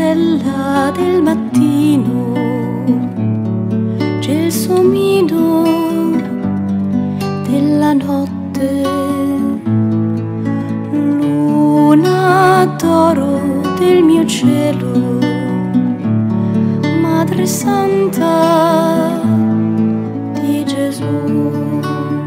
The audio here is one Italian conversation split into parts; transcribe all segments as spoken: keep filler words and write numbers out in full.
stella del mattino, c'è il somino della notte, luna d'oro del mio cielo, Madre Santa di Gesù.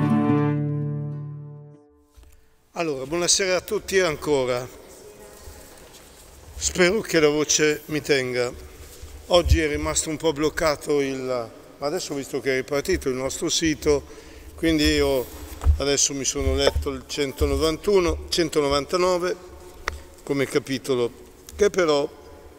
Allora, buonasera a tutti ancora. Spero che la voce mi tenga. Oggi è rimasto un po' bloccato il... ma adesso ho visto che è ripartito il nostro sito, quindi io adesso mi sono letto il centonovantuno, centonovantanove come capitolo, che però,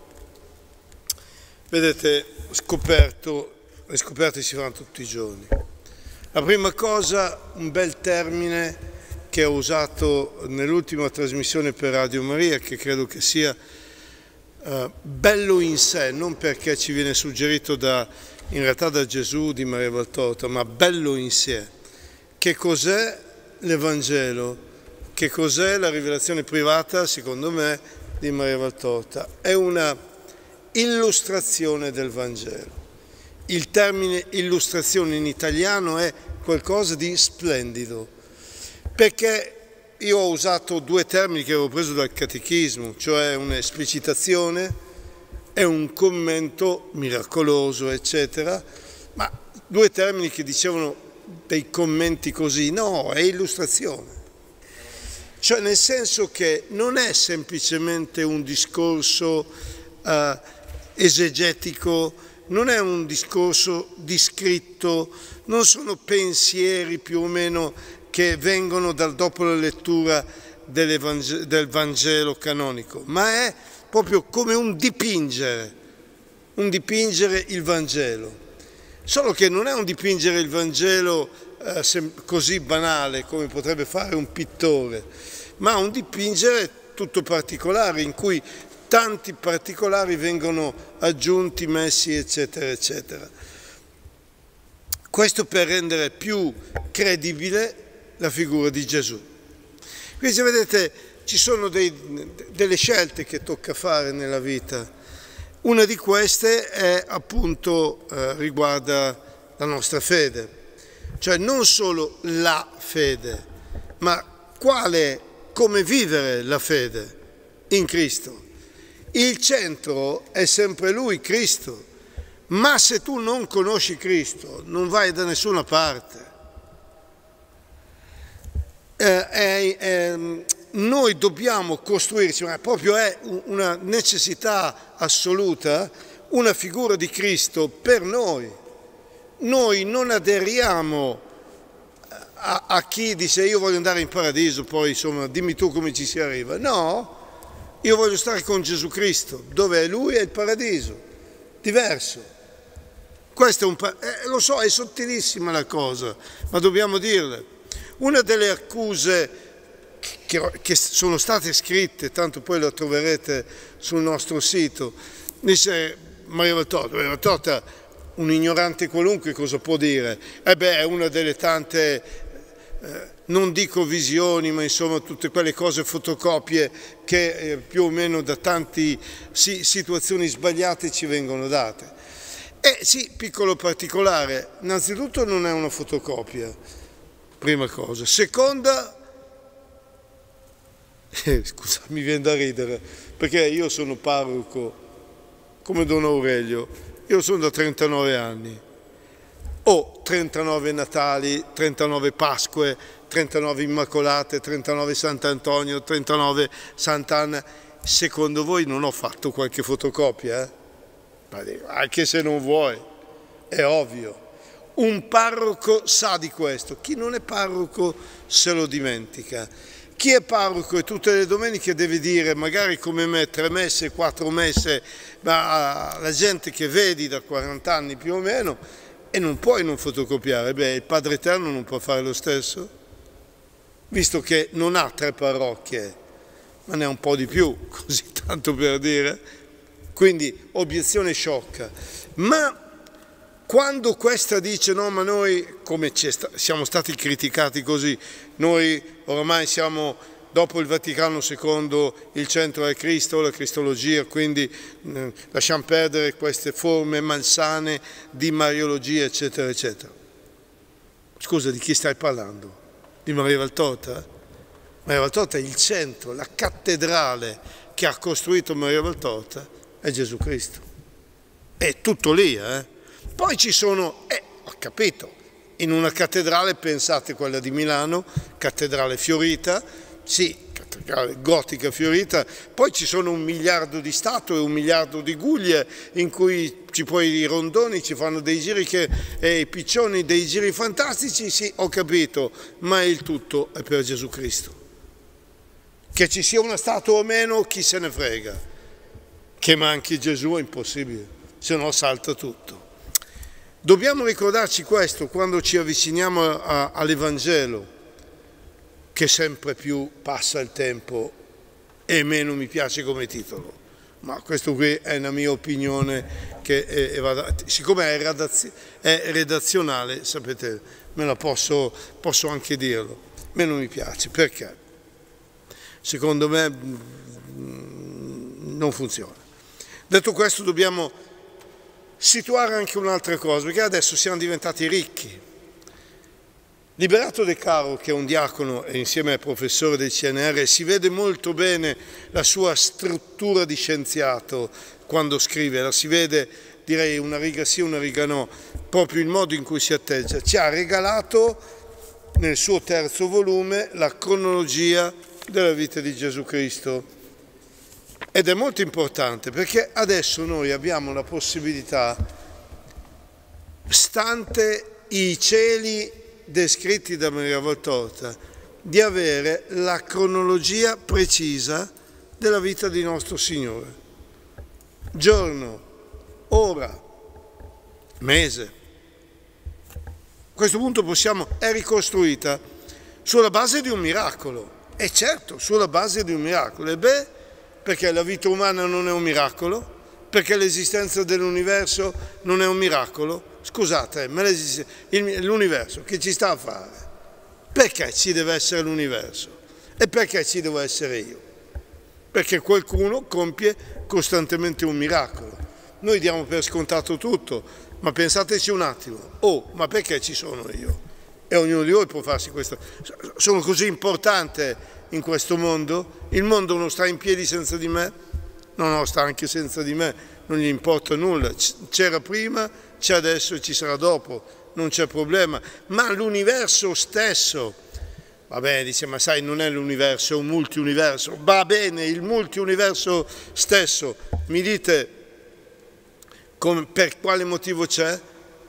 vedete, scoperto, le scoperte si fanno tutti i giorni. La prima cosa, un bel termine che ho usato nell'ultima trasmissione per Radio Maria, che credo che sia Uh, bello in sé, non perché ci viene suggerito da, in realtà da Gesù di Maria Valtorta, ma bello in sé. Che cos'è l'Evangelo? Che cos'è la rivelazione privata, secondo me, di Maria Valtorta? È una illustrazione del Vangelo. Il termine illustrazione in italiano è qualcosa di splendido, perché io ho usato due termini che avevo preso dal catechismo, cioè un'esplicitazione e un commento miracoloso, eccetera, ma due termini che dicevano dei commenti così, no, è illustrazione. Cioè nel senso che non è semplicemente un discorso eh, esegetico, non è un discorso descritto, non sono pensieri più o meno che vengono dal dopo la lettura del Vangelo canonico, ma è proprio come un dipingere, un dipingere il Vangelo. Solo che non è un dipingere il Vangelo eh, così banale come potrebbe fare un pittore, ma un dipingere tutto particolare, in cui tanti particolari vengono aggiunti, messi, eccetera, eccetera. Questo per rendere più credibile la figura di Gesù. Quindi se vedete ci sono dei, delle scelte che tocca fare nella vita. Una di queste è appunto eh, riguarda la nostra fede, cioè non solo la fede, ma quale, come vivere la fede in Cristo. Il centro è sempre Lui, Cristo, ma se tu non conosci Cristo non vai da nessuna parte. Eh, eh, eh, noi dobbiamo costruirci, ma proprio è una necessità assoluta, una figura di Cristo per noi. Noi non aderiamo a, a chi dice io voglio andare in paradiso, poi insomma dimmi tu come ci si arriva. No, io voglio stare con Gesù Cristo, dove è Lui è il paradiso, diverso. Questo è un, eh, lo so, è sottilissima la cosa, ma dobbiamo dirle. Una delle accuse che, che sono state scritte, tanto poi lo troverete sul nostro sito, dice Maria Valtorta, Maria Valtorta, un ignorante qualunque cosa può dire? Eh beh, è una delle tante, eh, non dico visioni, ma insomma tutte quelle cose, fotocopie che eh, più o meno da tante sì, situazioni sbagliate ci vengono date. E sì, piccolo particolare, innanzitutto non è una fotocopia. Prima cosa. Seconda, eh, scusa, mi viene da ridere, perché io sono parroco, come Don Aurelio, io sono da trentanove anni, ho trentanove Natali, trentanove Pasque, trentanove Immacolate, trentanove Sant'Antonio, trentanove Sant'Anna. Secondo voi non ho fatto qualche fotocopia? Eh? Anche se non vuoi, è ovvio. Un parroco sa di questo, chi non è parroco se lo dimentica. Chi è parroco e tutte le domeniche deve dire, magari come me, tre messe, quattro messe, ma la gente che vedi da quaranta anni più o meno, e non puoi non fotocopiare. Beh, il Padre Eterno non può fare lo stesso? Visto che non ha tre parrocchie, ma ne ha un po' di più, così tanto per dire. Quindi, obiezione sciocca. Ma quando questa dice no, ma noi, come siamo stati criticati così, noi oramai siamo dopo il Vaticano secondo il centro è Cristo, la cristologia, quindi eh, lasciamo perdere queste forme malsane di mariologia, eccetera, eccetera. Scusa, di chi stai parlando? Di Maria Valtorta? Maria Valtorta è il centro, la cattedrale che ha costruito Maria Valtorta è Gesù Cristo. È tutto lì, eh? Poi ci sono, eh, ho capito, in una cattedrale, pensate quella di Milano, cattedrale fiorita, sì, cattedrale gotica fiorita, poi ci sono un miliardo di statue, un miliardo di guglie in cui ci poi i rondoni ci fanno dei giri che, e i piccioni dei giri fantastici, sì, ho capito, ma il tutto è per Gesù Cristo. Che ci sia una statua o meno, chi se ne frega. Che manchi Gesù è impossibile, se no salta tutto. Dobbiamo ricordarci questo quando ci avviciniamo all'Evangelo, che sempre più passa il tempo e meno mi piace come titolo. Ma questo qui è una mia opinione che è, è, siccome è, redazio, è redazionale, sapete, me la posso, posso anche dirlo. Meno mi piace, perché? Secondo me non funziona. Detto questo, dobbiamo situare anche un'altra cosa, perché adesso siamo diventati ricchi. Liberato De Caro, che è un diacono e insieme al professore del C N R, si vede molto bene la sua struttura di scienziato quando scrive, la si vede, direi, una riga sì, una riga no, proprio il modo in cui si atteggia. Ci ha regalato nel suo terzo volume la cronologia della vita di Gesù Cristo. Ed è molto importante perché adesso noi abbiamo la possibilità, stante i cieli descritti da Maria Valtorta, di avere la cronologia precisa della vita di nostro Signore. Giorno, ora, mese. A questo punto possiamo, è ricostruita sulla base di un miracolo. E certo, sulla base di un miracolo. E beh, perché la vita umana non è un miracolo? Perché l'esistenza dell'universo non è un miracolo? Scusate, ma l'universo che ci sta a fare? Perché ci deve essere l'universo? E perché ci devo essere io? Perché qualcuno compie costantemente un miracolo. Noi diamo per scontato tutto, ma pensateci un attimo. Oh, ma perché ci sono io? E ognuno di voi può farsi questo. Sono così importante in questo mondo? Il mondo non sta in piedi senza di me? No, no, sta anche senza di me, non gli importa nulla. C'era prima, c'è adesso e ci sarà dopo, non c'è problema. Ma l'universo stesso, va bene, dice, ma sai, non è l'universo, è un multiuniverso. Va bene, il multiuniverso stesso, mi dite come, per quale motivo c'è?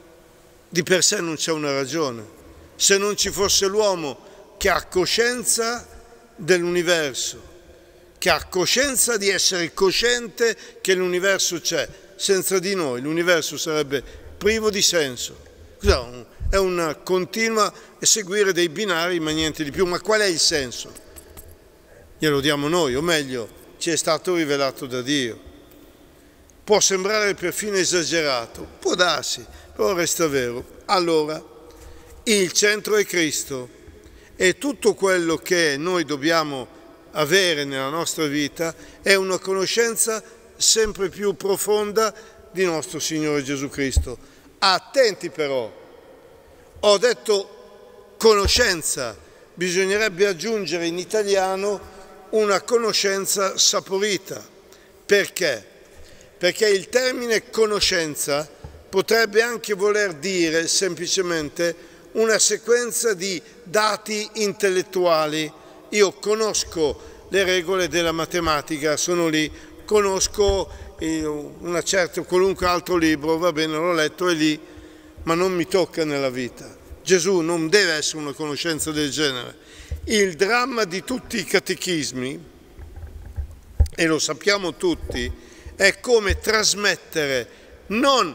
Di per sé non c'è una ragione. Se non ci fosse l'uomo che ha coscienza dell'universo, che ha coscienza di essere cosciente che l'universo c'è, senza di noi l'universo sarebbe privo di senso. È una continua seguire dei binari ma niente di più. Ma qual è il senso? Glielo diamo noi, o meglio, ci è stato rivelato da Dio. Può sembrare perfino esagerato, può darsi, però resta vero. Allora, il centro è Cristo e tutto quello che noi dobbiamo avere nella nostra vita è una conoscenza sempre più profonda di nostro Signore Gesù Cristo. Attenti però, ho detto conoscenza, bisognerebbe aggiungere in italiano una conoscenza saporita. Perché? Perché il termine conoscenza potrebbe anche voler dire semplicemente una sequenza di dati intellettuali. Io conosco le regole della matematica, sono lì, conosco una certa, qualunque altro libro, va bene, l'ho letto, è lì, ma non mi tocca nella vita. Gesù non deve essere una conoscenza del genere. Il dramma di tutti i catechismi, e lo sappiamo tutti, è come trasmettere non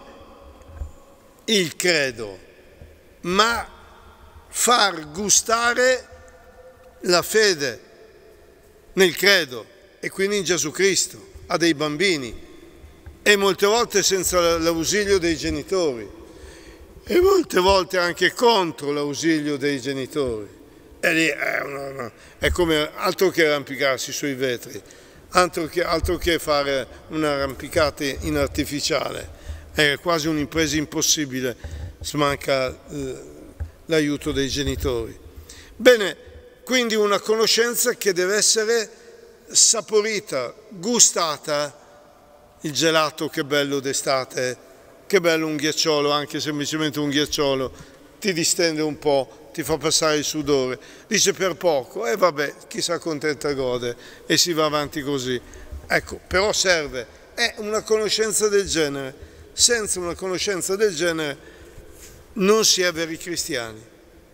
il credo, ma far gustare la fede nel credo e quindi in Gesù Cristo a dei bambini, e molte volte senza l'ausilio dei genitori e molte volte anche contro l'ausilio dei genitori. è, lì, è, una, è come altro che arrampicarsi sui vetri, altro che, altro che fare un'arrampicata in artificiale, è quasi un'impresa impossibile, manca eh, l'aiuto dei genitori. Bene, quindi una conoscenza che deve essere saporita, gustata. Il gelato, che bello d'estate, che bello un ghiacciolo, anche semplicemente un ghiacciolo, ti distende un po', ti fa passare il sudore, dice per poco, e vabbè, chi si accontenta gode, e si va avanti così. Ecco, però serve, è una conoscenza del genere. Senza una conoscenza del genere non si è veri cristiani.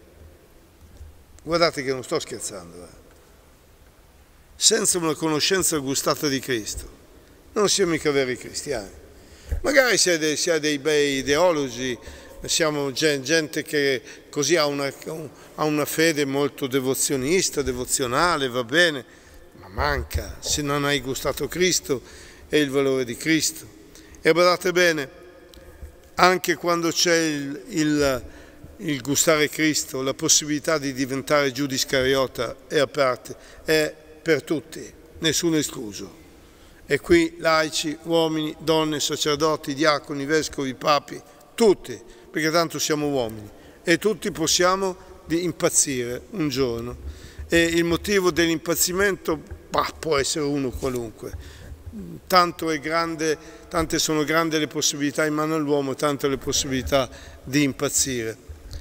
Guardate che non sto scherzando. Eh. Senza una conoscenza gustata di Cristo non si è mica veri cristiani. Magari si è dei, si è dei bei ideologi, siamo gente che così ha una, ha una fede molto devozionista, devozionale, va bene, ma manca se non hai gustato Cristo e il valore di Cristo. E badate bene, anche quando c'è il, il, il gustare Cristo, la possibilità di diventare Giuda Iscariota è a parte, è per tutti, nessuno escluso. E qui laici, uomini, donne, sacerdoti, diaconi, vescovi, papi, tutti, perché tanto siamo uomini e tutti possiamo impazzire un giorno. E il motivo dell'impazzimento bah, può essere uno qualunque. Tanto è grande, tante sono grandi le possibilità in mano all'uomo, tante le possibilità di impazzire.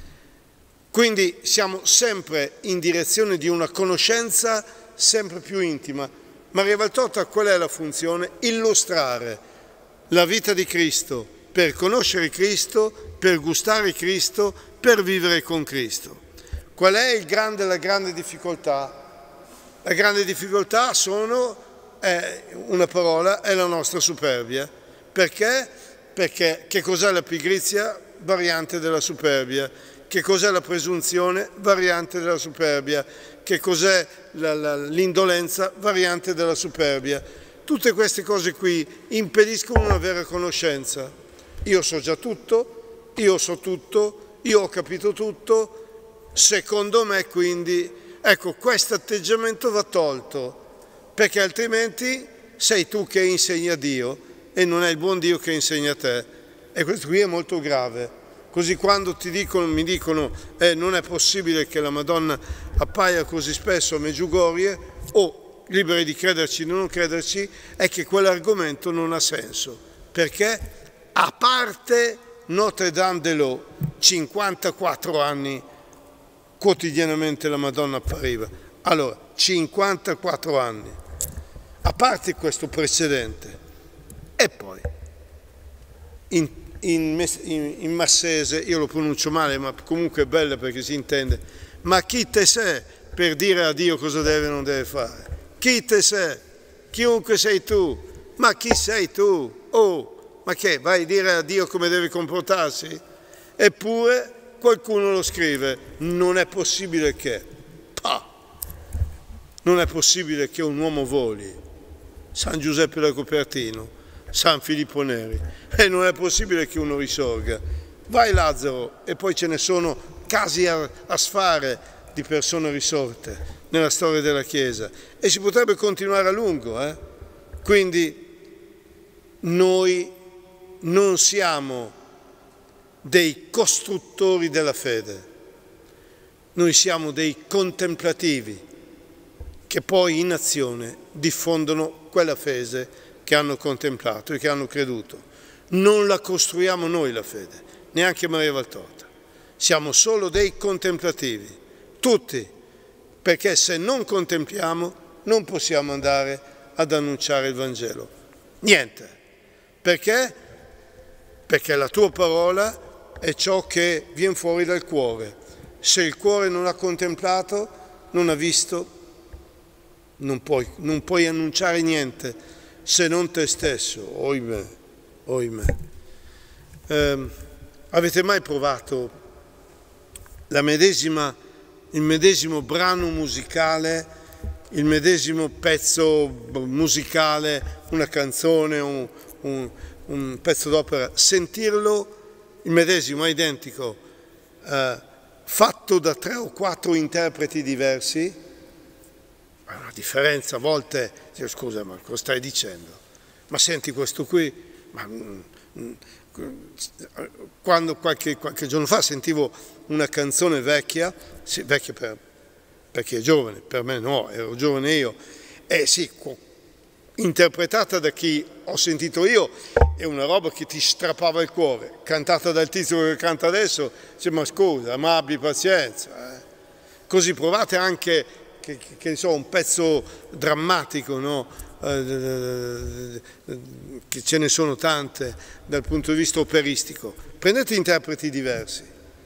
Quindi siamo sempre in direzione di una conoscenza sempre più intima. Maria Valtorta qual è la funzione? Illustrare la vita di Cristo, per conoscere Cristo, per gustare Cristo, per vivere con Cristo. Qual è il grande, la grande difficoltà? La grande difficoltà sono, è una parola, è la nostra superbia. Perché? Perché che cos'è la pigrizia? Variante della superbia. Che cos'è la presunzione? Variante della superbia. Che cos'è l'indolenza? Variante della superbia. Tutte queste cose qui impediscono una vera conoscenza. Io so già tutto, io so tutto, io ho capito tutto, secondo me quindi, ecco, questo atteggiamento va tolto, perché altrimenti sei tu che insegni a Dio e non è il buon Dio che insegna a te. E questo qui è molto grave. Così quando ti dicono, mi dicono eh, non è possibile che la Madonna appaia così spesso a Medjugorje, o liberi di crederci o non crederci, è che quell'argomento non ha senso. Perché? A parte Notre-Dame-des-Laux, cinquantaquattro anni quotidianamente la Madonna appariva. Allora, cinquantaquattro anni. A parte questo precedente. E poi, in In, in, in massese, io lo pronuncio male, ma comunque è bella perché si intende, ma chi te sei per dire a Dio cosa deve e non deve fare? Chi te sei? Chiunque sei tu? Ma chi sei tu? Oh, ma che, vai a dire a Dio come deve comportarsi? Eppure qualcuno lo scrive, non è possibile che, pah, non è possibile che un uomo voli, San Giuseppe da Cupertino, San Filippo Neri, e non è possibile che uno risorga. Vai Lazzaro, e poi ce ne sono casi a, a sfare di persone risorte nella storia della Chiesa, e si potrebbe continuare a lungo. Eh? Quindi noi non siamo dei costruttori della fede, noi siamo dei contemplativi che poi in azione diffondono quella fede che hanno contemplato e che hanno creduto. Non la costruiamo noi la fede, neanche Maria Valtorta. Siamo solo dei contemplativi, tutti, perché se non contempliamo non possiamo andare ad annunciare il Vangelo. Niente. Perché? Perché la tua parola è ciò che viene fuori dal cuore. Se il cuore non ha contemplato, non ha visto, non puoi, non puoi annunciare niente se non te stesso, oimè, oimè. Eh, avete mai provato la medesima, il medesimo brano musicale, il medesimo pezzo musicale, una canzone, un, un, un pezzo d'opera, sentirlo il medesimo, identico, eh, fatto fatto da tre o quattro interpreti diversi, una differenza a volte, dico, scusa, ma cosa stai dicendo? Ma senti questo qui, ma, quando qualche, qualche giorno fa sentivo una canzone vecchia, sì, vecchia per, per chi è giovane, per me no, ero giovane io, e sì, interpretata da chi ho sentito io, è una roba che ti strappava il cuore, cantata dal tizio che canta adesso, dice, ma scusa, ma abbi pazienza. Eh. Così provate anche, che, che, che so, un pezzo drammatico, no? Eh, che ce ne sono tante dal punto di vista operistico. Prendete interpreti diversi,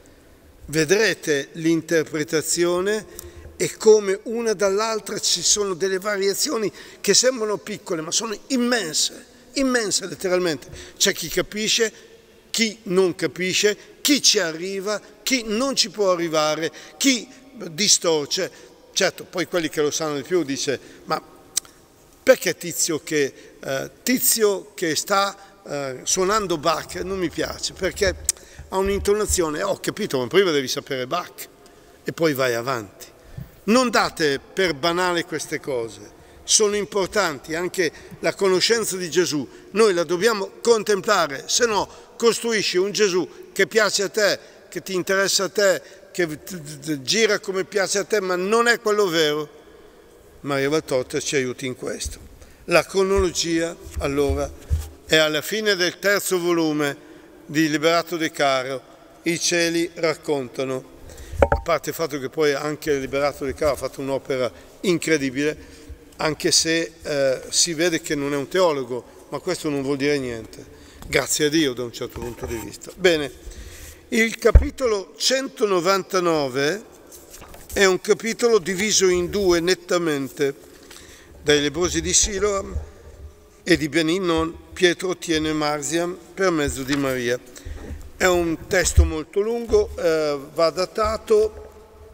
vedrete l'interpretazione e come una dall'altra ci sono delle variazioni che sembrano piccole ma sono immense, immense letteralmente. C'è chi capisce, chi non capisce, chi ci arriva, chi non ci può arrivare, chi distorce. Certo, poi quelli che lo sanno di più dice, ma perché Tizio che, eh, tizio che sta eh, suonando Bach non mi piace? Perché ha un'intonazione, ho capito, ma prima devi sapere Bach e poi vai avanti. Non date per banale queste cose, sono importanti, anche la conoscenza di Gesù, noi la dobbiamo contemplare, se no costruisci un Gesù che piace a te, che ti interessa a te, che gira come piace a te, ma non è quello vero. Maria Valtorta ci aiuti in questo. La cronologia, allora, è alla fine del terzo volume di Liberato De Caro, i cieli raccontano. A parte il fatto che poi anche Liberato De Caro ha fatto un'opera incredibile, anche se eh, si vede che non è un teologo, ma questo non vuol dire niente. Grazie a Dio da un certo punto di vista. Bene, il capitolo centonovantanove è un capitolo diviso in due nettamente. Dai lebbrosi di Siloam e di Benin Pietro ottiene Marziam per mezzo di Maria. È un testo molto lungo, eh, va datato.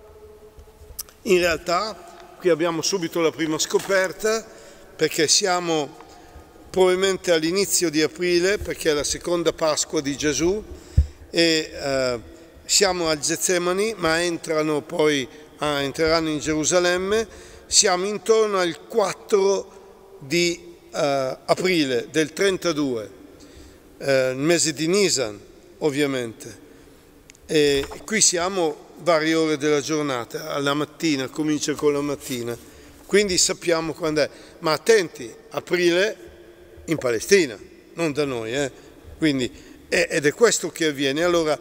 In realtà qui abbiamo subito la prima scoperta, perché siamo probabilmente all'inizio di aprile, perché è la seconda Pasqua di Gesù, e eh, siamo al Getsemani, ma entrano poi, ah, entreranno in Gerusalemme. Siamo intorno al quattro di eh, aprile del trentadue, eh, il mese di Nisan, ovviamente. E qui siamo varie ore della giornata, alla mattina, comincia con la mattina, quindi sappiamo quando è. Ma attenti, aprile in Palestina, non da noi, eh? Quindi, ed è questo che avviene. Allora,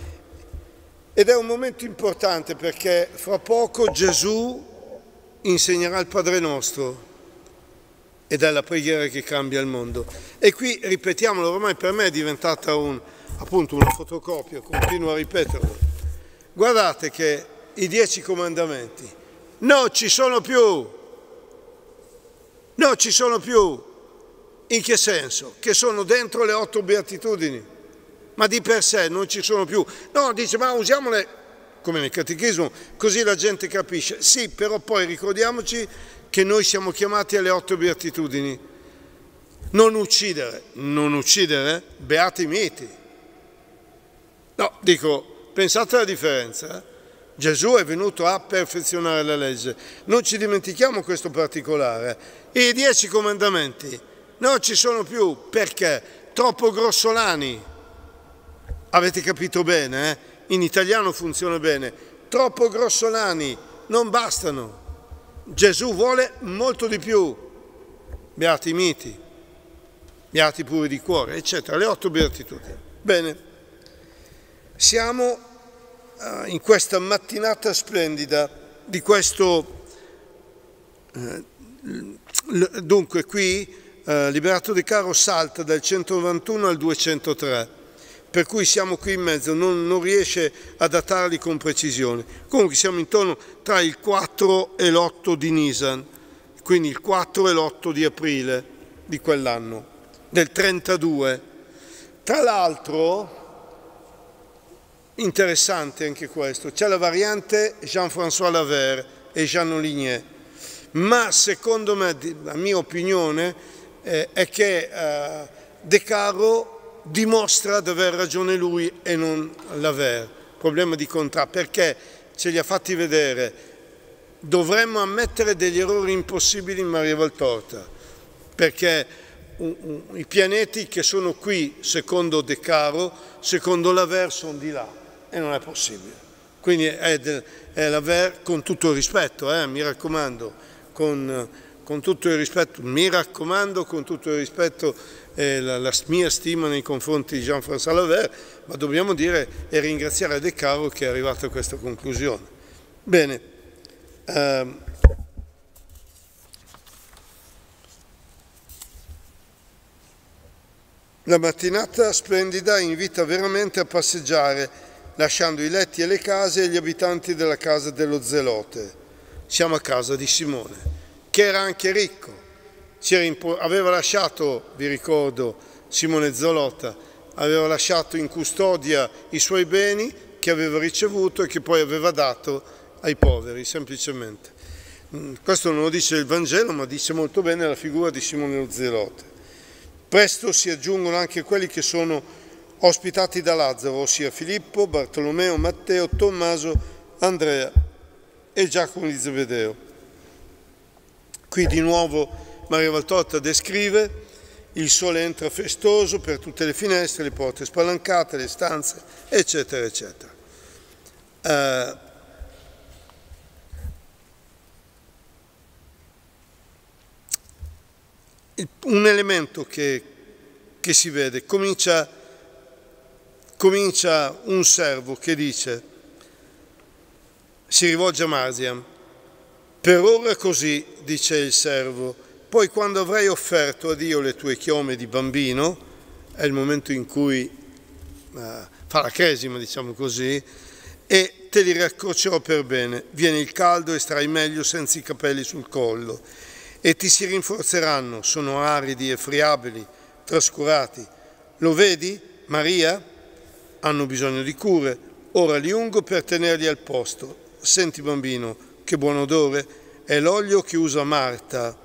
ed è un momento importante perché fra poco Gesù insegnerà il Padre Nostro ed è la preghiera che cambia il mondo. E qui ripetiamolo, ormai per me è diventata un, appunto una fotocopia, continuo a ripeterlo. Guardate che i dieci comandamenti non ci sono più, non ci sono più. In che senso? Che sono dentro le otto beatitudini, ma di per sé non ci sono più. No, dice, ma usiamole come nel catechismo, così la gente capisce. Sì, però poi ricordiamoci che noi siamo chiamati alle otto beatitudini. Non uccidere, non uccidere, beati i miti. No, dico, pensate alla differenza. Eh? Gesù è venuto a perfezionare la legge. Non ci dimentichiamo questo particolare. I dieci comandamenti non ci sono più, perché? Troppo grossolani. Avete capito bene, eh? In italiano funziona bene. Troppo grossolani, non bastano. Gesù vuole molto di più. Beati i miti, beati puri di cuore, eccetera. Le otto beatitudini. Bene, siamo uh, in questa mattinata splendida di questo. Uh, dunque, qui uh, Liberato De Caro salta dal centonovantuno al duecentotre. Per cui siamo qui in mezzo, non, non riesce a datarli con precisione. Comunque siamo intorno tra il quattro e l'otto di Nisan, quindi il quattro e l'otto di aprile di quell'anno, del trentadue. Tra l'altro, interessante anche questo, c'è la variante Jean-François Lavère e Jean Oligné, ma secondo me, la mia opinione, eh, è che eh, De Caro dimostra di aver ragione lui e non Lavère, problema di contratto, perché ce li ha fatti vedere. Dovremmo ammettere degli errori impossibili in Maria Valtorta, perché un, un, i pianeti che sono qui, secondo De Caro, secondo l'Aver, sono di là, e non è possibile. Quindi è, de, è l'Aver, con tutto il rispetto, eh, mi raccomando, con, con tutto il rispetto, mi raccomando, con tutto il rispetto e la, la mia stima nei confronti di Jean-François Laver, ma dobbiamo dire e ringraziare De Caro che è arrivato a questa conclusione. Bene, ehm, la mattinata splendida invita veramente a passeggiare, lasciando i letti e le case e gli abitanti della casa dello Zelote. Siamo a casa di Simone, che era anche ricco. Aveva lasciato, vi ricordo, Simone Zalotta, aveva lasciato in custodia i suoi beni che aveva ricevuto e che poi aveva dato ai poveri, semplicemente. Questo non lo dice il Vangelo, ma dice molto bene la figura di Simone lo Zelote. Presto si aggiungono anche quelli che sono ospitati da Lazzaro, ossia Filippo, Bartolomeo, Matteo, Tommaso, Andrea e Giacomo di Zebedeo. Qui di nuovo Maria Valtorta descrive: il sole entra festoso per tutte le finestre, le porte spalancate, le stanze, eccetera, eccetera. Uh, un elemento che, che si vede, comincia, comincia un servo che dice, si rivolge a Marziam: per ora così, dice il servo, poi quando avrai offerto a Dio le tue chiome di bambino, è il momento in cui uh, fa la cresima, diciamo così, e te li raccocerò per bene. Viene il caldo e starai meglio senza i capelli sul collo, e ti si rinforzeranno, sono aridi e friabili, trascurati. Lo vedi, Maria? Hanno bisogno di cure, ora li ungo per tenerli al posto. Senti bambino, che buon odore, è l'olio che usa Marta,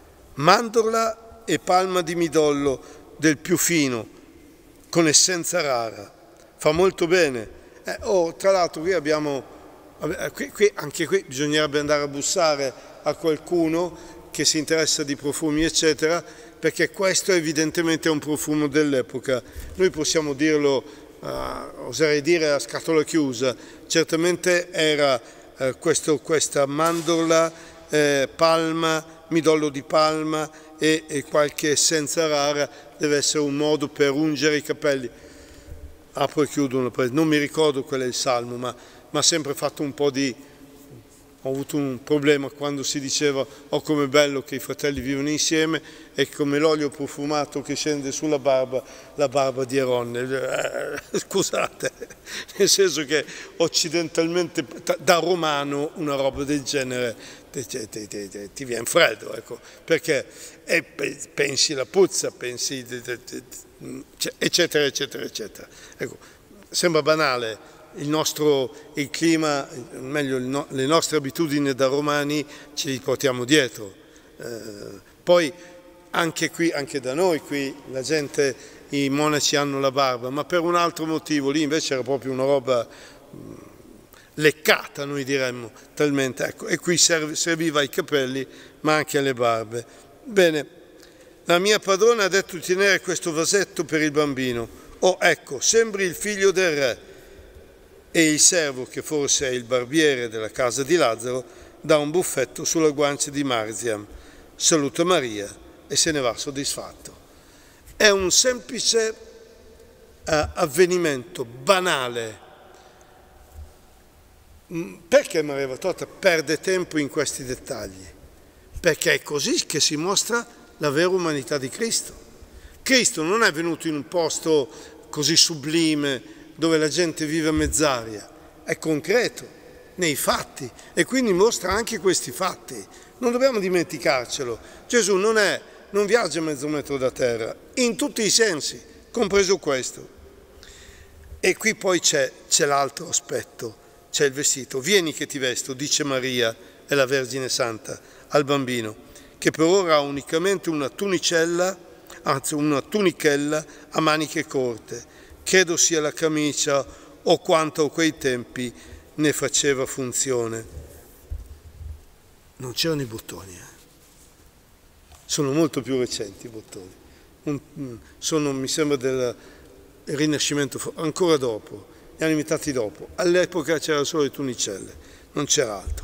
mandorla e palma di midollo del più fino, con essenza rara, fa molto bene. Eh, oh, tra l'altro qui abbiamo, qui, qui, anche qui bisognerebbe andare a bussare a qualcuno che si interessa di profumi eccetera, perché questo evidentemente è un profumo dell'epoca. Noi possiamo dirlo, uh, oserei dire a scatola chiusa, certamente era uh, questo, questa mandorla, eh, palma, midollo di palma e, e qualche essenza rara, deve essere un modo per ungere i capelli. Apro e chiudo una presa, non mi ricordo qual è il salmo, ma mi ha sempre fatto un po' di... Ho avuto un problema quando si diceva oh com'è bello che i fratelli vivono insieme e come l'olio profumato che scende sulla barba, la barba di Aronne. Eh, scusate, nel senso che occidentalmente, da romano, una roba del genere ti, ti, ti, ti, ti viene freddo, ecco, perché eh, pensi la puzza, pensi eccetera, eccetera, eccetera. Ecco, sembra banale. Il nostro il clima, meglio no, le nostre abitudini da romani ce li portiamo dietro. Eh, poi anche qui, anche da noi qui, la gente, i monaci hanno la barba, ma per un altro motivo, lì invece era proprio una roba mh, leccata, noi diremmo, talmente, ecco, e qui serv serviva ai capelli, ma anche alle barbe. Bene, la mia padrona ha detto di tenere questo vasetto per il bambino. Oh, ecco, sembri il figlio del re. E il servo, che forse è il barbiere della casa di Lazzaro, dà un buffetto sulla guancia di Marziam, saluta Maria e se ne va soddisfatto. È un semplice uh, avvenimento banale. Perché Maria Valtorta perde tempo in questi dettagli? Perché è così che si mostra la vera umanità di Cristo. Cristo non è venuto in un posto così sublime, dove la gente vive a mezz'aria, è concreto, nei fatti, e quindi mostra anche questi fatti. Non dobbiamo dimenticarcelo. Gesù non, è, non viaggia mezzo metro da terra, in tutti i sensi, compreso questo. E qui poi c'è l'altro aspetto, c'è il vestito. Vieni che ti vesto, dice Maria, è la Vergine Santa, al bambino, che per ora ha unicamente una tunicella, anzi una tunichella a maniche corte. Credo sia la camicia o quanto a quei tempi ne faceva funzione. Non c'erano i bottoni, eh. Sono molto più recenti i bottoni. Un, sono, mi sembra, del Rinascimento, ancora dopo, li hanno imitati dopo. All'epoca c'erano solo le tunicelle, non c'era altro.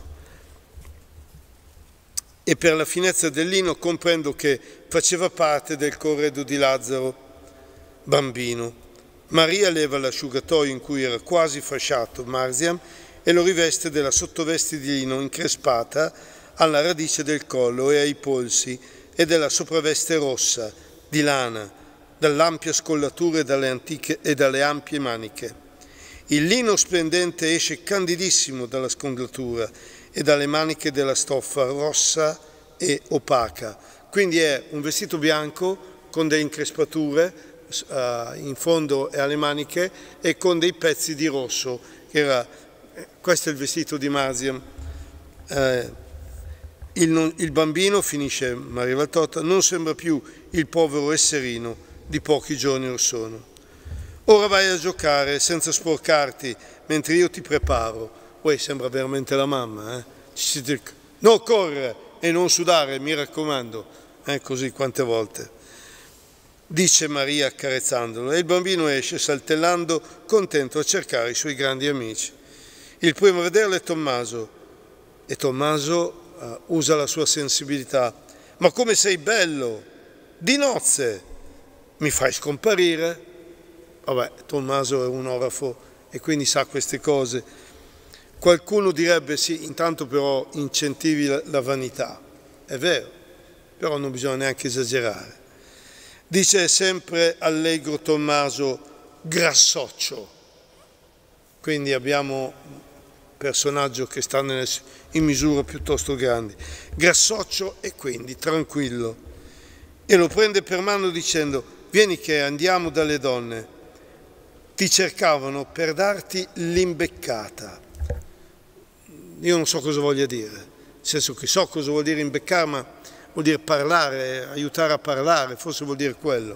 E per la finezza del lino comprendo che faceva parte del corredo di Lazzaro, bambino. Maria leva l'asciugatoio in cui era quasi fasciato Marziam e lo riveste della sottoveste di lino increspata alla radice del collo e ai polsi e della sopravveste rossa di lana, dall'ampia scollatura e dalle, antiche, e dalle ampie maniche. Il lino splendente esce candidissimo dalla scollatura e dalle maniche della stoffa rossa e opaca. Quindi è un vestito bianco con delle increspature uh, in fondo e alle maniche e con dei pezzi di rosso. Che era, questo è il vestito di Marziam. Eh, il, non, il bambino, finisce Maria Valtorta, non sembra più il povero esserino di pochi giorni or sono. Ora vai a giocare senza sporcarti mentre io ti preparo. Poi sembra veramente la mamma, eh? No, correre e non sudare, mi raccomando, eh, così quante volte. Dice Maria accarezzandolo, e il bambino esce saltellando, contento a cercare i suoi grandi amici. Il primo a vederlo è Tommaso, e Tommaso uh, usa la sua sensibilità. Ma come sei bello! Di nozze! Mi fai scomparire? Vabbè, Tommaso è un orafo e quindi sa queste cose. Qualcuno direbbe sì, intanto però incentivi la, la vanità. È vero, però non bisogna neanche esagerare. Dice sempre allegro Tommaso, grassoccio. Quindi abbiamo un personaggio che sta nelle, in misura piuttosto grandi. Grassoccio e quindi tranquillo. E lo prende per mano dicendo, vieni che andiamo dalle donne. Ti cercavano per darti l'imbeccata. Io non so cosa voglia dire, nel senso che so cosa vuol dire imbeccare, ma vuol dire parlare, aiutare a parlare, forse vuol dire quello.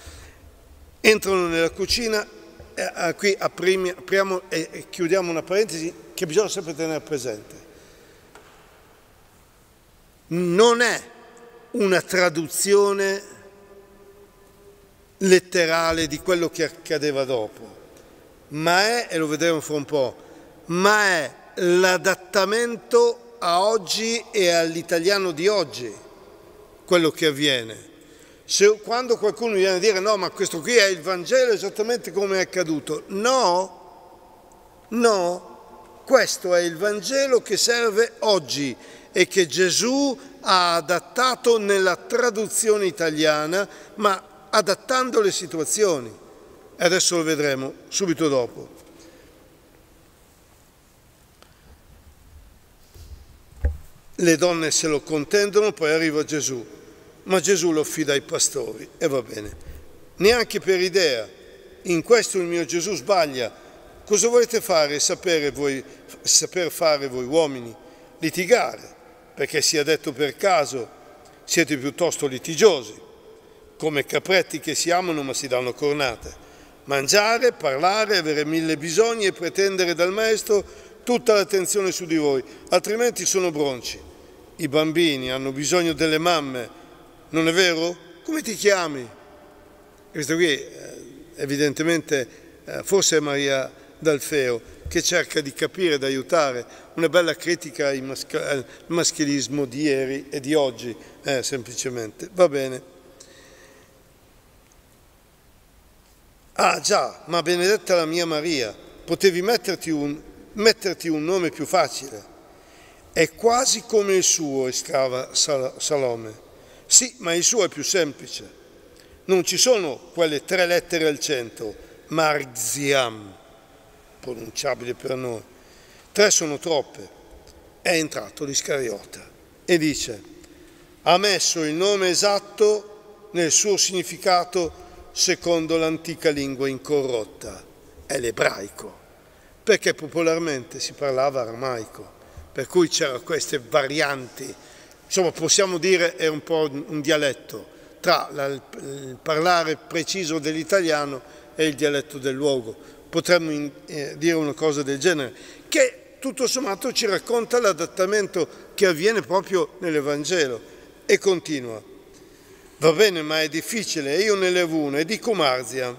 Entrano nella cucina, eh, qui aprimi, apriamo e, e chiudiamo una parentesi che bisogna sempre tenere presente. Non è una traduzione letterale di quello che accadeva dopo, ma è, e lo vedremo fra un po', ma è l'adattamento a oggi e all'italiano di oggi, quello che avviene. Se, quando qualcuno viene a dire no, ma questo qui è il Vangelo esattamente come è accaduto, no, no, questo è il Vangelo che serve oggi e che Gesù ha adattato nella traduzione italiana, ma adattando le situazioni. E adesso lo vedremo subito dopo. Le donne se lo contendono, poi arriva Gesù, ma Gesù lo affida ai pastori e va bene. Neanche per idea, in questo il mio Gesù sbaglia. Cosa volete fare? Sapere voi, saper fare voi uomini? Litigare, perché sia detto per caso, siete piuttosto litigiosi, come capretti che si amano ma si danno cornate. Mangiare, parlare, avere mille bisogni e pretendere dal maestro tutta l'attenzione su di voi, altrimenti sono bronci. I bambini hanno bisogno delle mamme, non è vero? Come ti chiami? Questo qui evidentemente forse è Maria D'Alfeo, che cerca di capire, di aiutare, una bella critica al maschilismo di ieri e di oggi, eh, semplicemente. Va bene. Ah già, ma benedetta la mia Maria, potevi metterti un, metterti un nome più facile. È quasi come il suo, esclama Salome. Sì, ma il suo è più semplice. Non ci sono quelle tre lettere al centro, Marziam, pronunciabile per noi. Tre sono troppe. È entrato l'Iscariota e dice, ha messo il nome esatto nel suo significato secondo l'antica lingua incorrotta. È l'ebraico, perché popolarmente si parlava aramaico. Per cui c'erano queste varianti, insomma possiamo dire è un po' un dialetto tra la, il parlare preciso dell'italiano e il dialetto del luogo. Potremmo in, eh, dire una cosa del genere, che tutto sommato ci racconta l'adattamento che avviene proprio nell'Evangelo e continua. Va bene, ma è difficile, io ne levo uno e dico Marzia.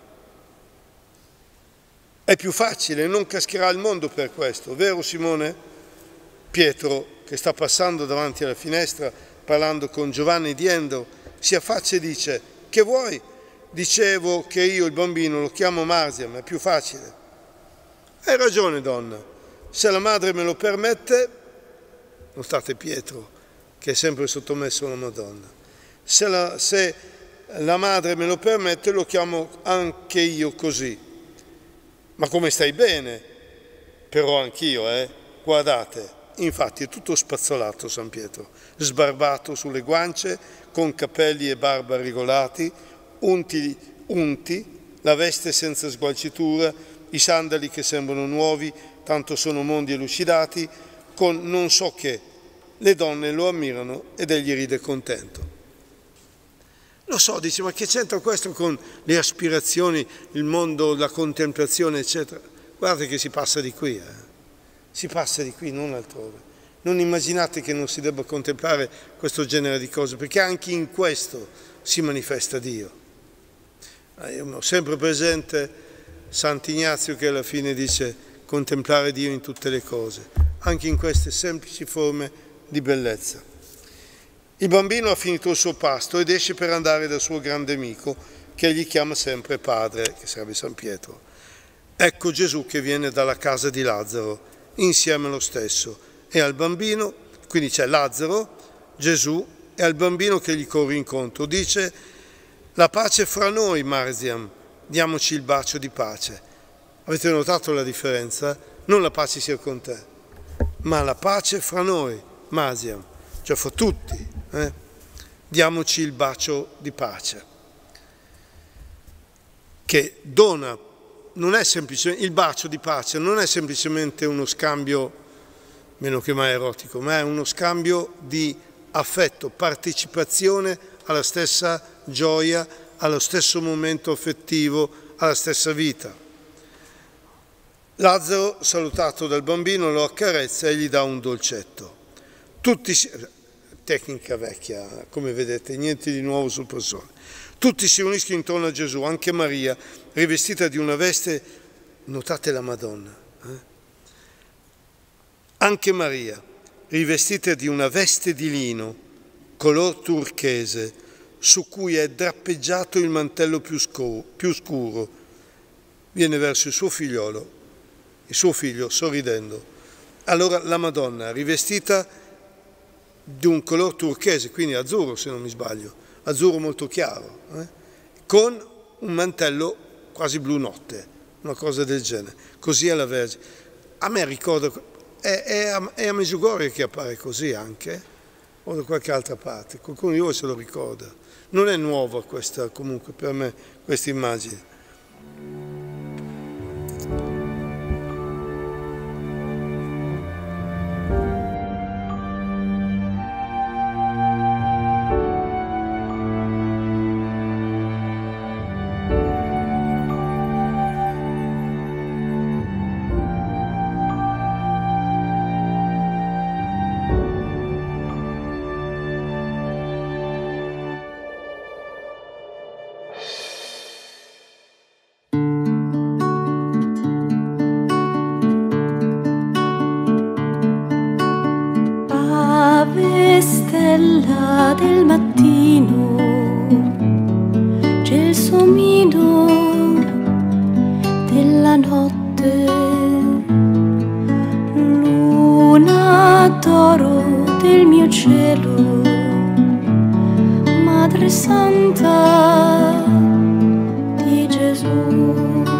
È più facile, non cascherà il mondo per questo, vero Simone? Pietro, che sta passando davanti alla finestra, parlando con Giovanni di Endo, si affaccia e dice: che vuoi? Dicevo che io il bambino lo chiamo Marzia, ma è più facile. Hai ragione, donna, se la madre me lo permette, non state Pietro, che è sempre sottomesso alla Madonna, se la, se la madre me lo permette lo chiamo anche io così. Ma come stai bene? Però anch'io, eh? Guardate, infatti è tutto spazzolato San Pietro, sbarbato sulle guance, con capelli e barba regolati, unti, unti, la veste senza sgualcitura, i sandali che sembrano nuovi, tanto sono mondi elucidati, con non so che. Le donne lo ammirano ed egli ride contento. Lo so, dice, ma che c'entra questo con le aspirazioni, il mondo, la contemplazione, eccetera? Guardate che si passa di qui, eh? Si passa di qui, non altrove. Non immaginate che non si debba contemplare questo genere di cose, perché anche in questo si manifesta Dio. Io ho sempre presente Sant'Ignazio che alla fine dice contemplare Dio in tutte le cose, anche in queste semplici forme di bellezza. Il bambino ha finito il suo pasto ed esce per andare dal suo grande amico, che gli chiama sempre padre, che sarebbe San Pietro. Ecco Gesù che viene dalla casa di Lazzaro, insieme allo stesso, e al bambino, quindi c'è Lazzaro, Gesù, e al bambino che gli corre incontro. Dice: la pace fra noi, Marziam, diamoci il bacio di pace. Avete notato la differenza? Non la pace sia con te, ma la pace fra noi, Marziam, cioè fra tutti. Eh? Diamoci il bacio di pace, che dona, non è semplicemente, il bacio di pace non è semplicemente uno scambio, meno che mai erotico, ma è uno scambio di affetto, partecipazione alla stessa gioia, allo stesso momento affettivo, alla stessa vita. Lazzaro, salutato dal bambino, lo accarezza e gli dà un dolcetto. Tutti si... Tecnica vecchia, come vedete, niente di nuovo sul sole. Tutti si uniscono intorno a Gesù, anche Maria, rivestita di una veste, notate la Madonna, eh? Anche Maria, rivestita di una veste di lino, color turchese, su cui è drappeggiato il mantello più scuro, più scuro, viene verso il suo figliolo, il suo figlio, sorridendo. Allora la Madonna, rivestita di un color turchese, quindi azzurro se non mi sbaglio, azzurro molto chiaro, eh? Con un mantello quasi blu notte, una cosa del genere. Così è la Vergine. A me ricorda, è, è, a, è a Medjugorje che appare così anche, o da qualche altra parte, qualcuno di voi se lo ricorda. Non è nuova questa, comunque, per me, questa immagine. Stella del mattino, gelsomino della notte, luna d'oro del mio cielo, Madre Santa di Gesù.